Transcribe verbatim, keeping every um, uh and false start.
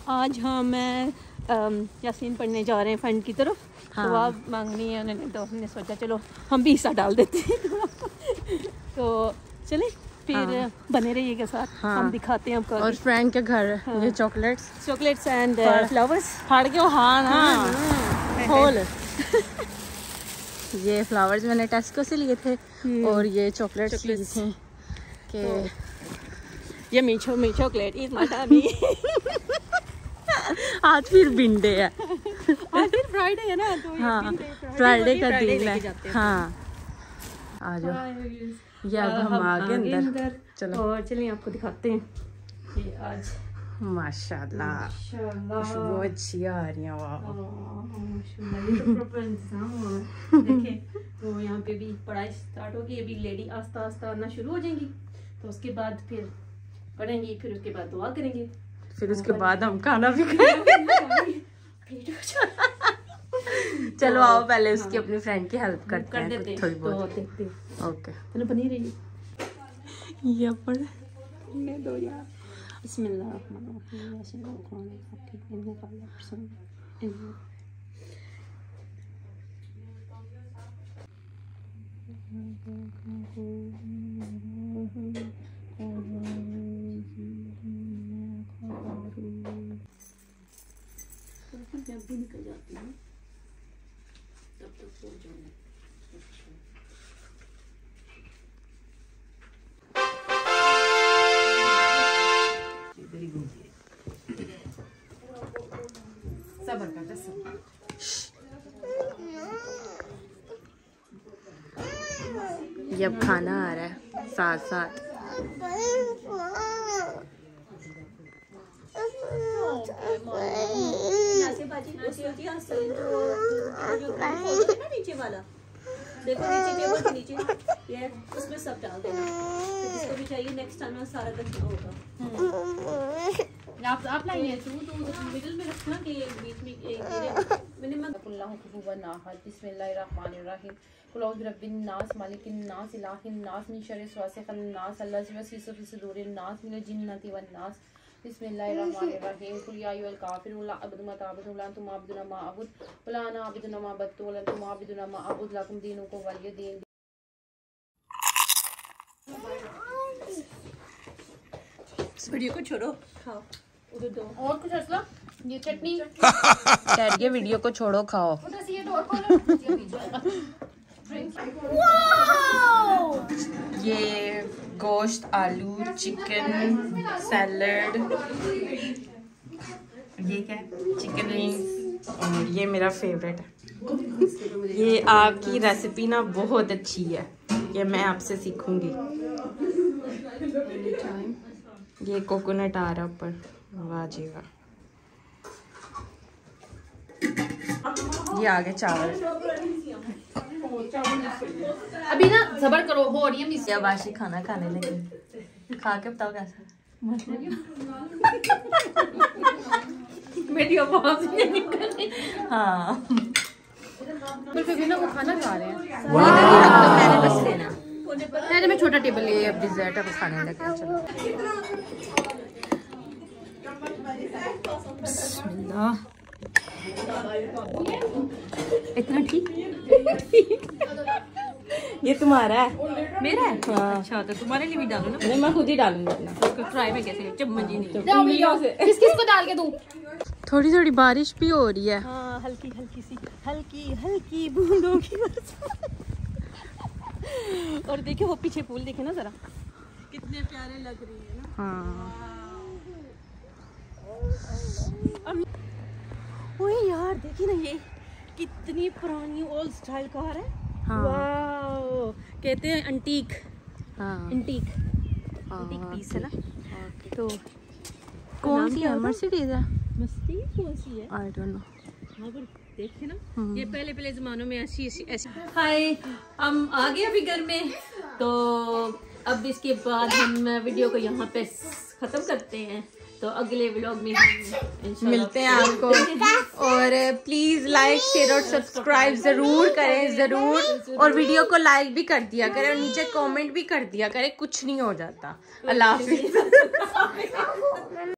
आज हाँ मैं यासीन पढ़ने जा रहे हैं फंड की तरफ। हाँ। तो आप मांगनी है उन्होंने, तो हमने सोचा चलो हम भी हिस्सा डाल देते हैं। तो चले फिर हाँ। बने रहिएगा साथ। हाँ। हम दिखाते हैं आपको। और फ्रेंड के घर हाँ। ये चॉकलेट्स चॉकलेट्स एंड फ्लावर्स फाड़ के हाँ ना खोल। ये फ्लावर्स मैंने टेस्को से लिए थे और ये चॉकलेट्स लिए थे कि ये मीठो मीठो चॉकलेट इज माय टमी। आज फिर बिंडे है, आज फिर फ्राइडे है ना, तो हाँ फ्राइडे का दिन है। हाँ आ जाओ। ये अब हम आ गए अंदर। चलो और चलिए आपको दिखाते हैं कि आज माशाल्लाह खुशबू अच्छी आ रही है। वाह माशाल्लाह, ये तो प्रॉपर इंतजाम हुआ है। देखें तो यहाँ पे भी पढ़ाई स्टार्ट होगी, अभी लेडी आस्ता आस्ता आना शुरू हो जाएंगी, तो उसके बाद फिर पढ़ेंगी, फिर उसके बाद दुआ करेंगे, फिर उसके बाद हम खाना भी खाएंगे। चलो आओ पहले उसकी अपनी फ्रेंड की हेल्प करते हैं कर थोड़ी बहुत। ओके चलो बनी रही। ये पढ़ ने दो यार। जब भी निकल जाती हूँ तब तक सो जाऊँ। सबर कर सबर। ये अब खाना आ रहा है साथ साथ। नीचे वाला देखो, नीचे टेबल के नीचे ये उसमें सब डाल देना, तो जिसको भी चाहिए नेक्स्ट टाइम सारा रखना होगा। आप आप लाइए तो तो मिडिल में रखना कि बीच में एक मैंने अल्लाहु कुफुवन अहद बिस्मिल्लाहिर्रहमानिर्रहीम कुल औज़ु बिरब्बिन नास मालिकिन नास इलाहिन नास मिन शर्रि वासिक़िन नास अल्लाज़ी वस्विसु फ़ी सुदूरिन नास मिनल जिन्नति वन नास बिस्मिल्लाहिर्रहमानिर्रहीम कुल या अय्युहल काफ़िरून ला अअबुदु मा तअबुदून ला अंतुम आबिदूना मा अअबुदु वला अना आबिदुन मा अबदतुम वला अंतुम आबिदूना मा अअबुदु लकुम दीनुकुम वलिय दीन। इस वीडियो को छोड़ो, खाओ उधर दो और कुछ असला ये चटनी कैट ये वीडियो को छोड़ो खाओ। ये गोश्त, आलू, चिकन सैलड, ये क्या चिकन विंग्स, और ये मेरा फेवरेट है। ये आपकी रेसिपी ना बहुत अच्छी है, ये मैं आपसे सीखूंगी। ये कोकोनट आ रहा ऊपर, वाह जी वाह। ये आगे चावल। अभी ना जबर करो हो रही है मिस। बाशी खाना खाने लगी, खा के बताओ कैसा। मेरी आवाज नहीं निकल रही। हाँ बिल्कुल भी ना वो खाना खा रहे हैं। मैंने बस लेना मैंने मैं छोटा टेबल ले। अब डिजर्ट अब खाने लगे। चलो बिस्मिल्लाह। इतना ठीक ये तुम्हारा है मेरा है। हाँ। अच्छा तो तुम्हारे लिए भी डालो ना। नहीं मैं खुद ही डालूंगा अपना। तो फ्राई में कैसे चम्मच ही नहीं। किस किस को डाल के दूं? थोड़ी थोड़ी बारिश भी हो रही है। हाँ हल्की हल्की सी हल्की हल्की बूंदों की बरसात। और देखिए वो पीछे फूल देखे ना जरा कितने प्यारे लग रही है ना। हाँ ओए यार देखिए ना ये कितनी पुरानी ओल्ड स्टाइल कार है। हाँ। वाओ कहते हैं अंटीक। हाँ अंटीक अंटीक पीस है ना। तो कौन सी है? मर्सिडीज है। मर्सिडीज कौन सी है? I don't know. हाँ पर देखे ना ये पहले पहले जमानों में ऐसी ऐसी। हाय हम आ गए अभी घर में, तो अब इसके बाद हम वीडियो को यहाँ पे खत्म करते हैं। तो अगले व्लॉग में हम मिलते हैं आपको। और प्लीज लाइक शेयर और सब्सक्राइब जरूर करें जरूर, और वीडियो को लाइक भी कर दिया करें और नीचे कमेंट भी कर दिया करें, कुछ नहीं हो जाता। अल्लाह हाफिज़।